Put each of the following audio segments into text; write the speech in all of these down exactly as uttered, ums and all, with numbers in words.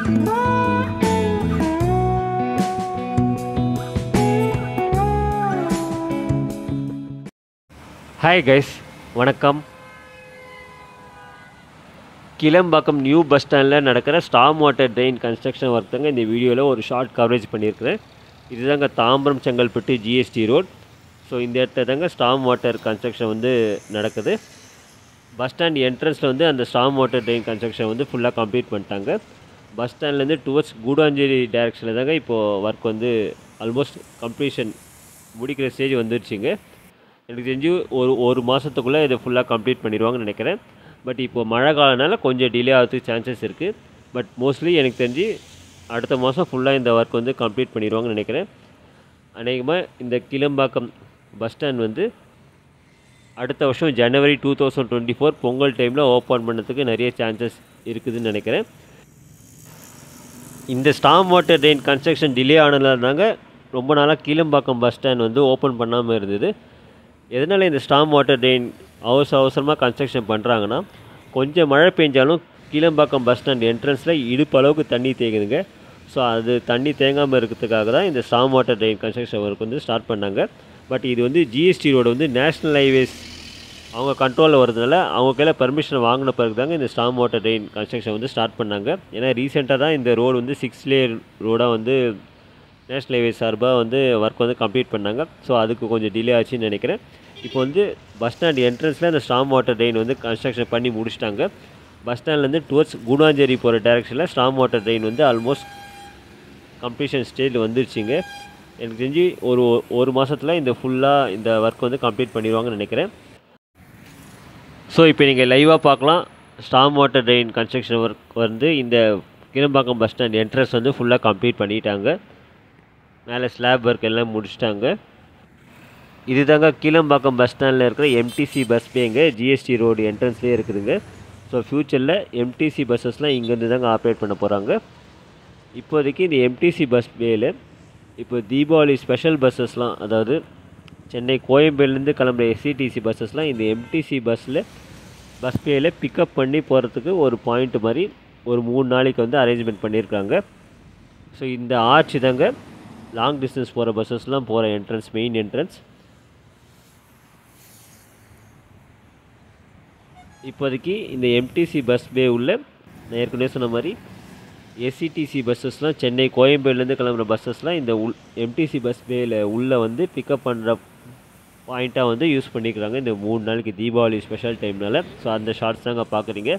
Hi guys, வணக்கம். Kilambakkam new bus ஸ்டாண்டில் நடக்கிற storm water drain construction work தாங்க இந்த வீடியோவில் ஒரு ஷார்ட் கவரேஜ் பண்ணியிருக்கிறேன். இதுதாங்க Tambaram Chengalpattu GST road. So இந்த இடத்துல தாங்க ஸ்டாம் வாட்டர் கன்ஸ்ட்ரக்ஷன் வந்து நடக்குது. பஸ் ஸ்டாண்ட் என்ட்ரன்ஸில் வந்து அந்த ஸ்டாம் வாட்டர் ட்ரெயின் கன்ஸ்ட்ரக்ஷன் வந்து ஃபுல்லாக கம்ப்ளீட் பண்ணிட்டாங்க. பஸ் ஸ்டாண்ட்லேருந்து டுவர்ட்ஸ் குடுவாஞ்சேரி டைரக்ஷனில் தாங்க இப்போது ஒர்க் வந்து ஆல்மோஸ்ட் கம்ப்ளீஷன் முடிக்கிற ஸ்டேஜ் வந்துருச்சுங்க. எனக்கு தெரிஞ்சு ஒரு ஒரு மாதத்துக்குள்ளே இதை ஃபுல்லாக கம்ப்ளீட் பண்ணிடுவாங்கன்னு நினைக்கிறேன். பட் இப்போது மழை காலனால கொஞ்சம் டிலே ஆகிறதுக்கு சான்சஸ் இருக்குது. பட் மோஸ்ட்லி எனக்கு தெரிஞ்சு அடுத்த மாதம் ஃபுல்லாக இந்த ஒர்க் வந்து கம்ப்ளீட் பண்ணிடுவாங்கன்னு நினைக்கிறேன். அநேகமாக இந்த கிளம்பாக்கம் பஸ் ஸ்டாண்ட் வந்து அடுத்த வருஷம் ஜனவரி two thousand twenty four Pongal டைமில் ஓப்பன் பண்ணுறதுக்கு நிறைய சான்சஸ் இருக்குதுன்னு நினைக்கிறேன். இந்த storm water drain construction delay ஆனதால் தாங்க ரொம்ப நாளாக கிளம்பாக்கம் பஸ் ஸ்டாண்ட் வந்து ஓப்பன் பண்ணாமல் இருந்தது. எதனால் இந்த ஸ்டாம் வாட்டர் ட்ரெயின் அவசர அவசரமாக கன்ஸ்ட்ரக்ஷன் பண்ணுறாங்கன்னா, கொஞ்சம் மழை பெஞ்சாலும் கிளம்பாக்கம் பஸ் ஸ்டாண்ட் என்ட்ரன்ஸில் இடுப்பு அளவுக்கு தண்ணி தேங்குதுங்க. ஸோ அது தண்ணி தேங்காமல் இருக்கிறதுக்காக தான் இந்த storm water drain construction work வந்து ஸ்டார்ட் பண்ணாங்க. பட் இது வந்து ஜிஎஸ்டி ரோடு வந்து நேஷ்னல் ஹைவேஸ் அவங்க கண்ட்ரோலில் வரதுனால அவங்க கையில் பர்மிஷன் வாங்கின பிறகு தாங்க இந்த ஸ்டாம் வாட்டர் ட்ரெயின் கன்ஸ்ட்ரக்ஷன் வந்து ஸ்டார்ட் பண்ணாங்க. ஏன்னா ரீசெண்டாக தான் இந்த ரோடு வந்து சிக்ஸ் லேயர் ரோடாக வந்து நேஷ்னல் ஹைவேஸ் சார்பாக வந்து ஒர்க் வந்து கம்ப்ளீட் பண்ணாங்க. ஸோ அதுக்கு கொஞ்சம் டிலே ஆச்சுன்னு நினைக்கிறேன். இப்போ வந்து பஸ் ஸ்டாண்ட் என்ட்ரன்ஸில் அந்த ஸ்டாம் வாட்டர் ட்ரெயின் வந்து கன்ஸ்ட்ரக்ஷன் பண்ணி முடிச்சிட்டாங்க. பஸ் ஸ்டாண்ட்லேருந்து டுவர்ட்ஸ் குடுவாஞ்சேரி போகிற டைரக்ஷனில் ஸ்டாம் வாட்டர் ட்ரெயின் வந்து ஆல்மோஸ்ட் கம்ப்ளீஷன் ஸ்டேஜில் வந்துருச்சுங்க. எனக்கு தெரிஞ்சு ஒரு ஒரு மாதத்தில் இந்த ஃபுல்லாக இந்த ஒர்க் வந்து கம்ப்ளீட் பண்ணிடுவாங்கன்னு நினைக்கிறேன். ஸோ இப்போ நீங்கள் லைவாக பார்க்கலாம். Storm water drain construction work வந்து இந்த கிளம்பாக்கம் பஸ் ஸ்டாண்ட் என்ட்ரன்ஸ் வந்து ஃபுல்லாக கம்ப்ளீட் பண்ணிட்டாங்க. மேலே ஸ்லாப் ஒர்க் எல்லாம் முடிச்சிட்டாங்க. இது தாங்க கிளம்பாக்கம் பஸ் ஸ்டாண்டில் இருக்கிற எம்டிசி பஸ் பேங்க ஜிஎஸ்டி ரோடு என்ட்ரன்ஸ்லேயே இருக்குதுங்க. ஸோ ஃப்யூச்சரில் எம்டிசி பஸ்ஸஸ்லாம் இங்கேருந்து தாங்க ஆப்ரேட் பண்ண போகிறாங்க. இப்போதைக்கு இந்த எம்டிசி பஸ் பேயில் இப்போ தீபாவளி ஸ்பெஷல் பஸ்ஸஸ்லாம், அதாவது சென்னை கோயம்பேடுலேருந்து கிளம்புற எஸ்சிடிசி பஸ்ஸஸ்லாம் இந்த எம்டிசி பஸ்ஸில் பஸ் பேயில் பிக்கப் பண்ணி போகிறதுக்கு ஒரு பாயிண்ட் மாதிரி ஒரு மூணு நாளைக்கு வந்து அரேஞ்ச்மெண்ட் பண்ணியிருக்காங்க. ஸோ இந்த ஆர்ச் தாங்க லாங் டிஸ்டன்ஸ் போகிற பஸ்ஸஸ்லாம் போகிற என்ட்ரன்ஸ், மெயின் என்ட்ரன்ஸ். இப்போதைக்கு இந்த எம்டிசி பஸ் பே உள்ள நான் ஏற்கனவே சொன்ன மாதிரி எஸ்சிடிசி பஸ்ஸஸ்லாம் சென்னை கோயம்பேடுலேருந்து கிளம்புற பஸ்ஸஸ்லாம் இந்த உள் எம்டிசி பஸ் பேயில் உள்ளே வந்து பிக்கப் பண்ணுற பாயிண்ட்டாக வந்து யூஸ் பண்ணிக்கிறாங்க இந்த மூணு நாளைக்கு தீபாவளி ஸ்பெஷல் டைம்னால. ஸோ அந்த ஷார்ட்ஸ் தாங்க பார்க்குறீங்க.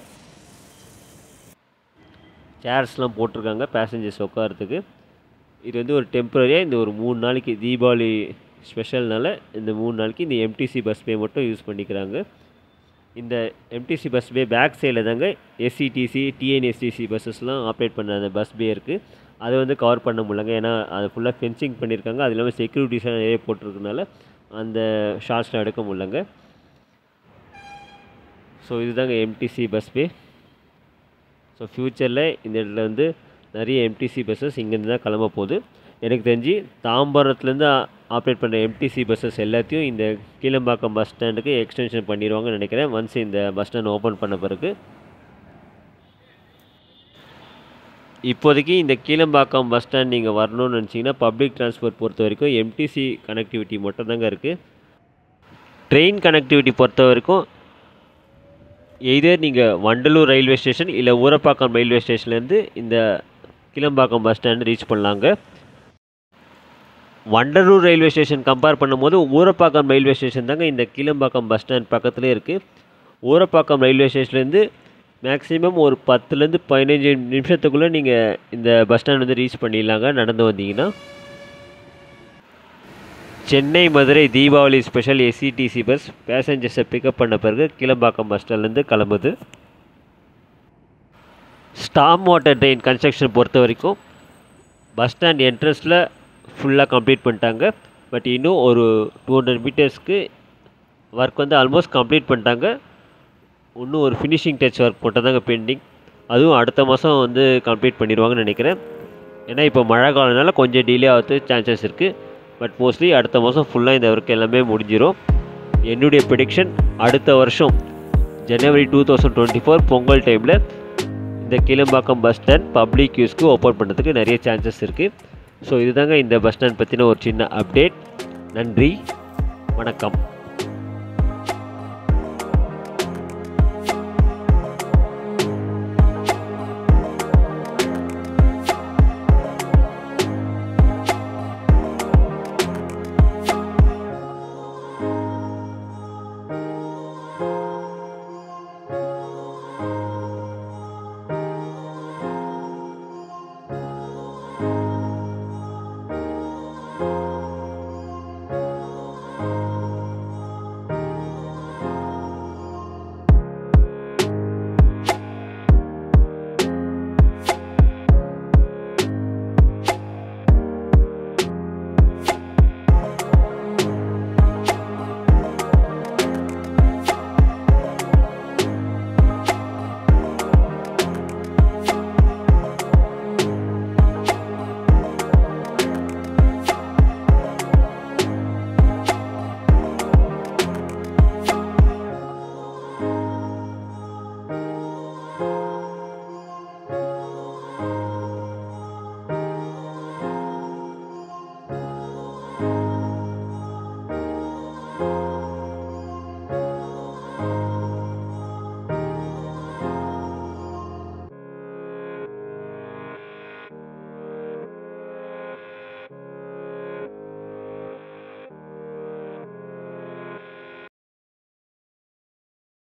சேர்ஸ்லாம் போட்டிருக்காங்க பேசஞ்சர்ஸ் உட்காரத்துக்கு. இது வந்து ஒரு டெம்பரரியாக இந்த ஒரு மூணு நாளைக்கு தீபாவளி ஸ்பெஷல்னால இந்த மூணு நாளைக்கு இந்த எம்டிசி பஸ் பே மட்டும் யூஸ் பண்ணிக்கிறாங்க. இந்த எம்டிசி பஸ் பே பேக் சைடில் தாங்க எஸ்சிடிசி டிஎன்எஸ்டிசி பஸ்ஸஸ்லாம் ஆப்ரேட் பண்ண அந்த பஸ் பே இருக்குது. அதை வந்து கவர் பண்ண முடியலங்க. ஏன்னா அது ஃபுல்லாக ஃபென்சிங் பண்ணியிருக்காங்க. அது இல்லாமல் செக்யூரிட்டிஸாக நிறைய போட்டிருக்கனால அந்த ஷார்ட்ஸ்லாம் எடுக்க முடியலங்க. ஸோ இதுதாங்க எம்டிசி பஸ் பே. ஸோ ஃப்யூச்சரில் இந்த இடத்துல வந்து நிறைய எம்டிசி பஸ்ஸஸ் இங்கேருந்து தான் கிளம்ப போகுது. எனக்கு தெரிஞ்சு தாம்பரத்துலேருந்து ஆப்ரேட் பண்ணுற எம்டிசி பஸ்ஸஸ் எல்லாத்தையும் இந்த கிளம்பாக்கம் பஸ் ஸ்டாண்டுக்கு எக்ஸ்டென்ஷன் பண்ணிடுவாங்கன்னு நினைக்கிறேன் ஒன்ஸ் இந்த பஸ் ஸ்டாண்ட் ஓப்பன் பண்ண பிறகு. இப்போதைக்கு இந்த கிளம்பாக்கம் பஸ் ஸ்டாண்ட் நீங்கள் வரணும்னு நினச்சிங்கன்னா பப்ளிக் டிரான்ஸ்போர்ட் பொறுத்த வரைக்கும் எம்டிசி கனெக்டிவிட்டி மட்டும் தாங்க இருக்குது. ட்ரெயின் கனெக்டிவிட்டி பொறுத்த வரைக்கும் எய்தர் நீங்கள் வண்டலூர் ரயில்வே ஸ்டேஷன் இல்லை ஊரப்பாக்கம் ரயில்வே ஸ்டேஷன்லேருந்து இந்த கிளம்பாக்கம் பஸ் ஸ்டாண்டு ரீச் பண்ணலாங்க. வண்டலூர் ரயில்வே ஸ்டேஷன் கம்பேர் பண்ணும்போது ஊரப்பாக்கம் ரயில்வே ஸ்டேஷன் தாங்க இந்த கிளம்பாக்கம் பஸ் ஸ்டாண்ட் பக்கத்துலேயே இருக்குது. ஊரப்பாக்கம் ரயில்வே ஸ்டேஷன்லேருந்து மேக்ஸிமம் ஒரு பத்துலேருந்து பதினஞ்சு நிமிஷத்துக்குள்ளே நீங்கள் இந்த பஸ் ஸ்டாண்ட் வந்து ரீச் பண்ணிடலாங்க நடந்து வந்தீங்கன்னா. Chennai Madurai Deepavali special SETC bus பேசஞ்சர்ஸை பிக்கப் பண்ண பிறகு கிளம்பாக்கம் பஸ் ஸ்டாண்ட்லேருந்து கிளம்புது. ஸ்டாம் வாட்டர் ட்ரெயின் கன்ஸ்ட்ரக்ஷன் பொறுத்த வரைக்கும் பஸ் ஸ்டாண்ட் என்ட்ரன்ஸில் ஃபுல்லாக கம்ப்ளீட் பண்ணிட்டாங்க. பட் இன்னும் ஒரு டூ ஹண்ட்ரட் மீட்டர்ஸ்க்கு ஒர்க் வந்து ஆல்மோஸ்ட் கம்ப்ளீட் பண்ணிட்டாங்க. இன்னும் ஒரு ஃபினிஷிங் டச் ஒர்க் போட்டால் தாங்க பெண்டிங். அதுவும் அடுத்த மாதம் வந்து கம்ப்ளீட் பண்ணிடுவாங்கன்னு நினைக்கிறேன். ஏன்னா இப்போ மழை காலனால கொஞ்சம் டிலே ஆகிறது சான்சஸ் இருக்குது. பட் மோஸ்ட்லி அடுத்த மாதம் ஃபுல்லாக இந்த ஒர்க் எல்லாமே முடிஞ்சிடும். என்னுடைய ப்ரெடிக்ஷன் அடுத்த வருஷம் ஜனவரி two thousand twenty four Pongal டைமில் இந்த கிளம்பாக்கம் பஸ் ஸ்டாண்ட் பப்ளிக் யூஸ்க்கு ஓப்பன் பண்ணுறதுக்கு நிறைய சான்சஸ் இருக்குது. ஸோ இதுதாங்க இந்த பஸ் ஸ்டாண்ட் பற்றின ஒரு சின்ன அப்டேட். நன்றி, வணக்கம்.